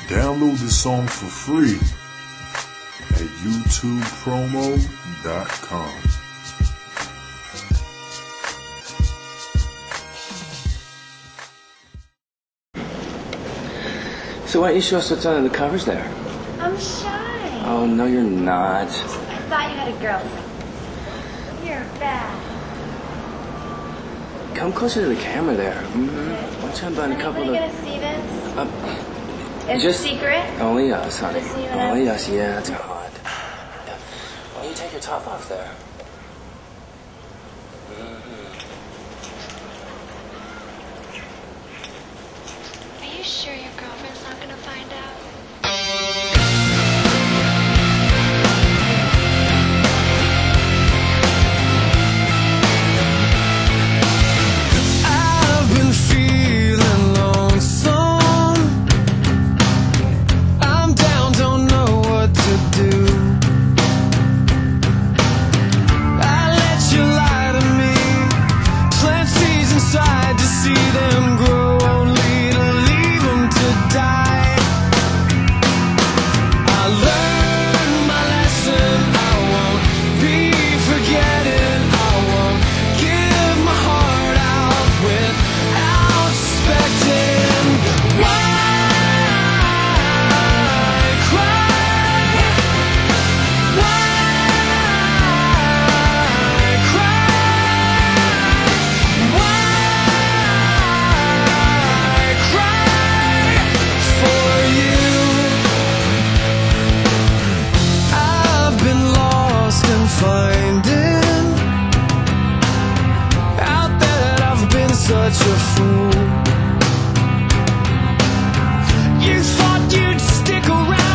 Download the song for free at youtubepromo.com. So why don't you show us what's under the covers there? I'm shy. Oh, no, you're not. I thought you had a girlfriend. You're bad. Come closer to the camera there. Why don't you unbutton a couple Are you of... gonna see this? It's just a secret? Only us, honey. Just you and Only us? us, yeah, it's hot. Yeah. Why don't you take your top off there? Are you sure your girlfriend's not gonna find out? I've been feeling lonesome. I'm down, don't know what to do. I let you lie to me, plant seeds inside to see them grow, only to leave them to die. I learned my lesson, I won't be forgetting. I won't give my heart out without suspecting. Why cry? Why cry? Why cry for you? I've been lost and finding out that I've been such a fool. You thought you'd stick around